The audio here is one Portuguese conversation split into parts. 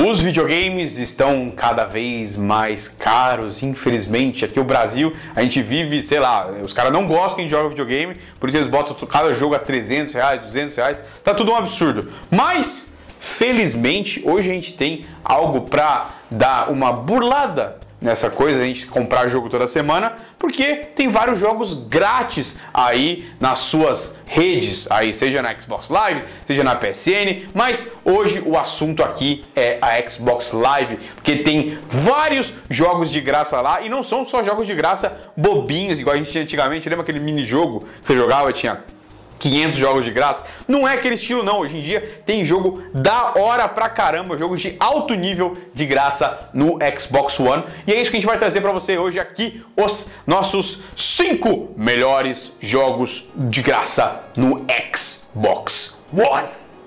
Os videogames estão cada vez mais caros, infelizmente. Aqui no Brasil, a gente vive, sei lá, os caras não gostam de jogar videogame, por isso eles botam cada jogo a 300 reais, 200 reais, tá tudo um absurdo. Mas, felizmente, hoje a gente tem algo pra dar uma burlada nessa coisa, a gente comprar jogo toda semana, porque tem vários jogos grátis aí nas suas redes, aí seja na Xbox Live, seja na PSN, mas hoje o assunto aqui é a Xbox Live, porque tem vários jogos de graça lá, e não são só jogos de graça bobinhos, igual a gente tinha antigamente. Lembra aquele mini-jogo que você jogava e tinha 500 jogos de graça? Não é aquele estilo não, hoje em dia tem jogo da hora pra caramba, jogos de alto nível de graça no Xbox One, e é isso que a gente vai trazer pra você hoje aqui, os nossos 5 melhores jogos de graça no Xbox One.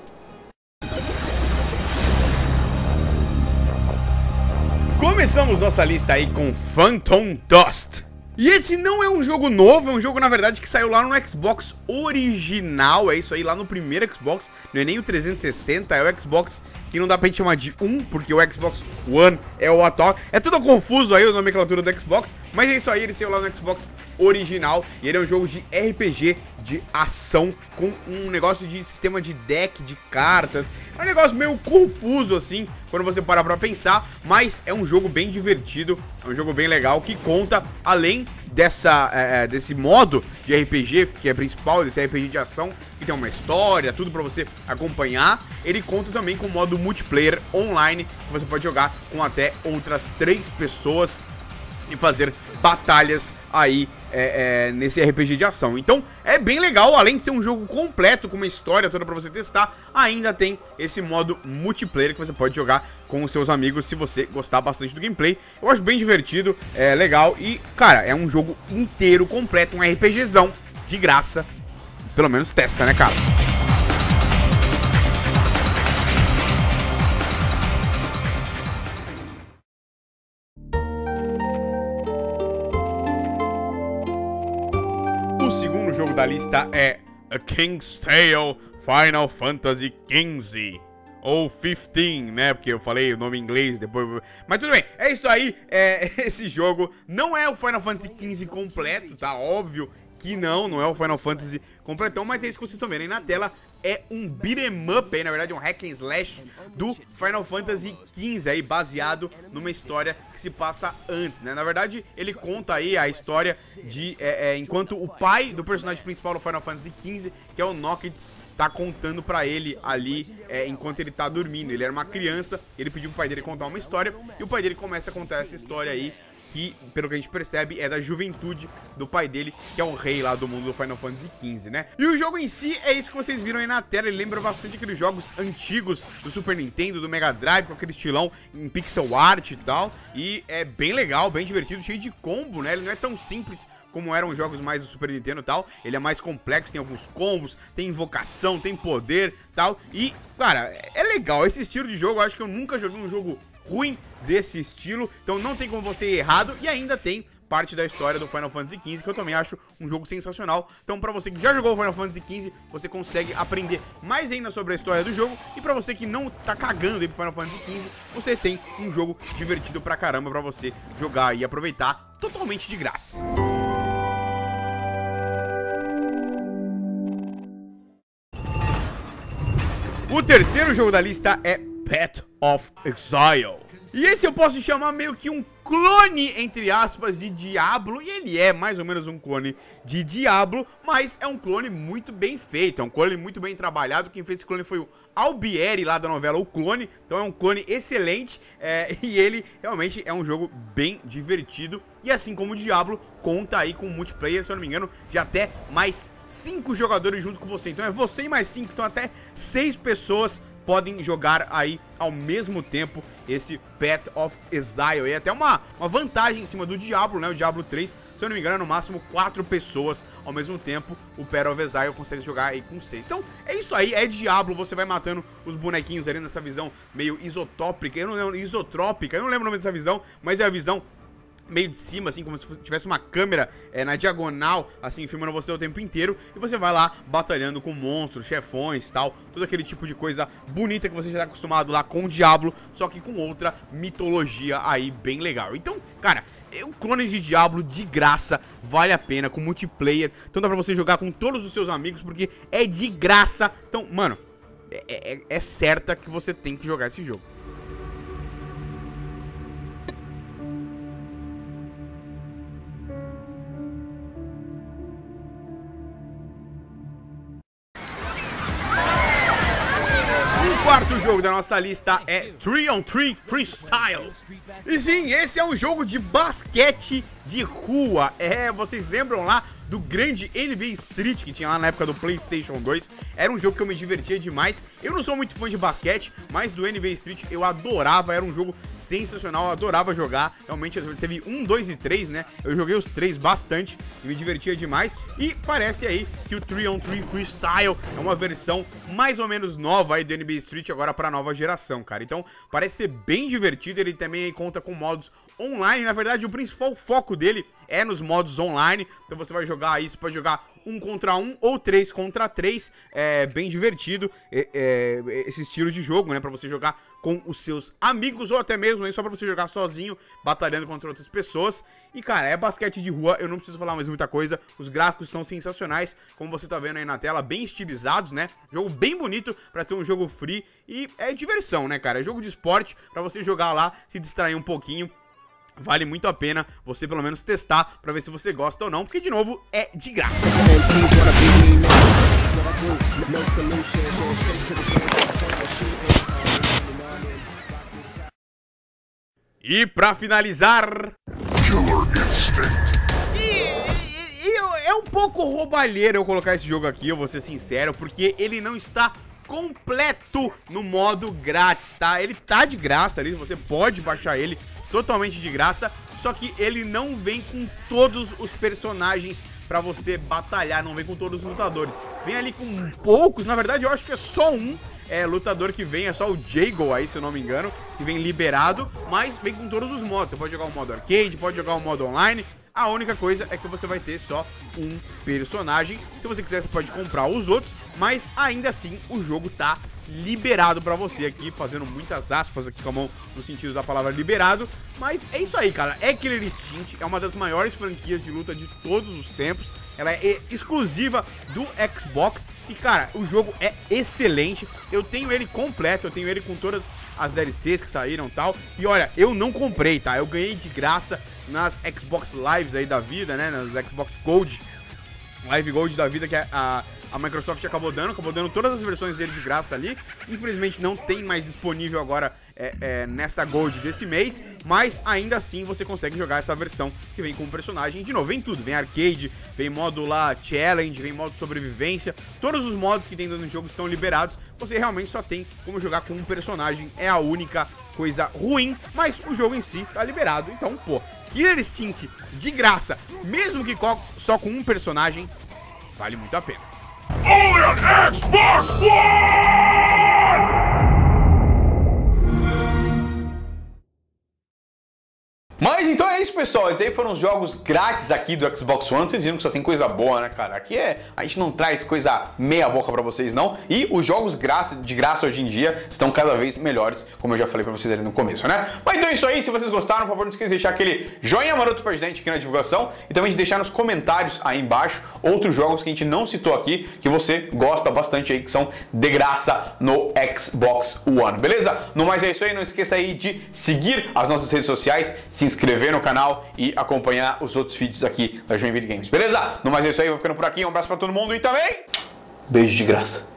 Começamos nossa lista aí com Phantom Dust. E esse não é um jogo novo, é um jogo, na verdade, que saiu lá no Xbox original. É isso aí, lá no primeiro Xbox. Não é nem o 360, é o Xbox que não dá pra gente chamar de 1, porque o Xbox One é o atual. É tudo confuso aí, a nomenclatura do Xbox, mas é isso aí, ele saiu lá no Xbox original. E ele é um jogo de RPG, de ação, com um negócio de sistema de deck, de cartas. É um negócio meio confuso, assim, quando você parar pra pensar, mas é um jogo bem divertido, é um jogo bem legal, que conta, além desse modo de RPG, que é principal, desse RPG de ação, que tem uma história, tudo pra você acompanhar, ele conta também com o modo multiplayer online, que você pode jogar com até outras 3 pessoas e fazer batalhas aí nesse RPG de ação. Então é bem legal, além de ser um jogo completo com uma história toda pra você testar, ainda tem esse modo multiplayer que você pode jogar com os seus amigos se você gostar bastante do gameplay. Eu acho bem divertido, é legal e, cara, é um jogo inteiro completo, um RPGzão de graça. Pelo menos testa, né, cara? O segundo jogo da lista é A King's Tale Final Fantasy XV. Ou 15, né? Porque eu falei o nome em inglês depois. Mas tudo bem, é isso aí. Esse jogo não é o Final Fantasy XV completo, tá? Óbvio que não é o Final Fantasy completão, mas é isso que vocês estão vendo aí na tela. É um beat'em up aí, na verdade um hack and slash do Final Fantasy XV aí, baseado numa história que se passa antes, né? Na verdade, ele conta aí a história de enquanto o pai do personagem principal do Final Fantasy XV, que é o Noctis, tá contando pra ele ali enquanto ele tá dormindo. Ele era uma criança, ele pediu pro pai dele contar uma história, e o pai dele começa a contar essa história aí, que, pelo que a gente percebe, é da juventude do pai dele, que é o rei lá do mundo do Final Fantasy XV, né? E o jogo em si é isso que vocês viram aí na tela. Ele lembra bastante aqueles jogos antigos do Super Nintendo, do Mega Drive, com aquele estilão em pixel art e tal. E é bem legal, bem divertido, cheio de combo, né? Ele não é tão simples como eram os jogos mais do Super Nintendo e tal. Ele é mais complexo, tem alguns combos, tem invocação, tem poder e tal. E, cara, é legal. Esse estilo de jogo, eu acho que eu nunca joguei um jogo ruim desse estilo, então não tem como você ir errado, e ainda tem parte da história do Final Fantasy XV, que eu também acho um jogo sensacional. Então pra você que já jogou o Final Fantasy XV, você consegue aprender mais ainda sobre a história do jogo, e pra você que não tá cagando aí pro Final Fantasy XV, você tem um jogo divertido pra caramba pra você jogar e aproveitar totalmente de graça. O terceiro jogo da lista é Path of Exile. E esse eu posso chamar meio que um clone, entre aspas, de Diablo. E ele é mais ou menos um clone de Diablo, mas é um clone muito bem feito, é um clone muito bem trabalhado. Quem fez esse clone foi o Albieri, lá da novela O Clone. Então é um clone excelente, e ele realmente é um jogo bem divertido. E assim como o Diablo, conta aí com multiplayer, se eu não me engano, de até mais 5 jogadores junto com você. Então é você e mais 5, então até 6 pessoas podem jogar aí ao mesmo tempo esse Path of Exile. E até uma vantagem em cima do Diablo, né? O Diablo 3, se eu não me engano, é no máximo 4 pessoas ao mesmo tempo. O Path of Exile consegue jogar aí com 6. Então é isso aí, é Diablo. Você vai matando os bonequinhos ali nessa visão meio isotrópica. Eu não lembro o nome dessa visão, mas é a visão meio de cima, assim, como se tivesse uma câmera na diagonal, assim, filmando você o tempo inteiro. E você vai lá batalhando com monstros, chefões e tal. Todo aquele tipo de coisa bonita que você já tá acostumado lá com o Diablo, só que com outra mitologia aí bem legal. Então, cara, o Clones de Diablo de graça, vale a pena, com multiplayer. Então dá pra você jogar com todos os seus amigos, porque é de graça. Então, mano, é certa que você tem que jogar esse jogo. O quarto jogo da nossa lista é 3-on-3 Freestyle. E sim, esse é um jogo de basquete de rua. Vocês lembram lá do grande NBA Street que tinha lá na época do PlayStation 2? Era um jogo que eu me divertia demais. Eu não sou muito fã de basquete, mas do NBA Street eu adorava. Era um jogo sensacional, eu adorava jogar. Realmente teve 1, 2 e 3, né? Eu joguei os 3 bastante e me divertia demais. E parece aí que o 3-on-3 Freestyle é uma versão mais ou menos nova aí do NBA Street agora para a nova geração, cara. Então parece ser bem divertido. Ele também conta com modos online. Na verdade, o principal foco dele é nos modos online. Então você vai jogar aí, você pode jogar 1 contra 1 ou 3 contra 3. É bem divertido esse estilo de jogo, né? Pra você jogar com os seus amigos ou até mesmo só pra você jogar sozinho, batalhando contra outras pessoas. E, cara, é basquete de rua, eu não preciso falar mais muita coisa. Os gráficos estão sensacionais, como você tá vendo aí na tela, bem estilizados, né? Jogo bem bonito pra ser um jogo free. E é diversão, né, cara? É jogo de esporte pra você jogar lá, se distrair um pouquinho. Vale muito a pena você pelo menos testar pra ver se você gosta ou não, porque de novo é de graça. E pra finalizar, é um pouco roubalheiro eu colocar esse jogo aqui, eu vou ser sincero, porque ele não está completo no modo grátis, tá? Ele tá de graça ali, você pode baixar ele totalmente de graça, só que ele não vem com todos os personagens pra você batalhar, não vem com todos os lutadores. Vem ali com poucos, na verdade eu acho que é só um lutador que vem, é só o Jago aí, se eu não me engano, que vem liberado, mas vem com todos os modos. Você pode jogar o modo arcade, pode jogar o modo online. A única coisa é que você vai ter só um personagem. Se você quiser, você pode comprar os outros, mas ainda assim o jogo tá liberado pra você aqui, fazendo muitas aspas aqui com a mão no sentido da palavra liberado. Mas é isso aí, cara, é Killer Instinct, é uma das maiores franquias de luta de todos os tempos. Ela é exclusiva do Xbox e, cara, o jogo é excelente. Eu tenho ele completo, eu tenho ele com todas as DLCs que saíram e tal. E olha, eu não comprei, tá? Eu ganhei de graça nas Xbox Lives aí da vida, né? Nas Xbox Gold, Live Gold da vida que a Microsoft acabou dando todas as versões dele de graça ali. Infelizmente não tem mais disponível agora nessa Gold desse mês, mas ainda assim você consegue jogar essa versão que vem com o personagem. De novo, vem tudo, vem arcade, vem modo lá challenge, vem modo sobrevivência. Todos os modos que tem no jogo estão liberados. Você realmente só tem como jogar com um personagem, é a única coisa ruim, mas o jogo em si tá liberado. Então, pô, Killer Instinct de graça, mesmo que só com um personagem, vale muito a pena. Only on Xbox One! Mas então é isso, pessoal. Esses aí foram os jogos grátis aqui do Xbox One. Vocês viram que só tem coisa boa, né, cara? Aqui a gente não traz coisa meia boca pra vocês, não. E os jogos de graça hoje em dia estão cada vez melhores, como eu já falei pra vocês ali no começo, né? Mas então é isso aí. Se vocês gostaram, por favor, não esqueça de deixar aquele joinha maroto pra gente aqui na divulgação. E também de deixar nos comentários aí embaixo outros jogos que a gente não citou aqui, que você gosta bastante aí, que são de graça no Xbox One, beleza? No mais é isso aí. Não esqueça aí de seguir as nossas redes sociais, se inscrever no canal e acompanhar os outros vídeos aqui da Joinville Games, beleza? No mais é isso aí, vou ficando por aqui, um abraço pra todo mundo e também beijo de graça.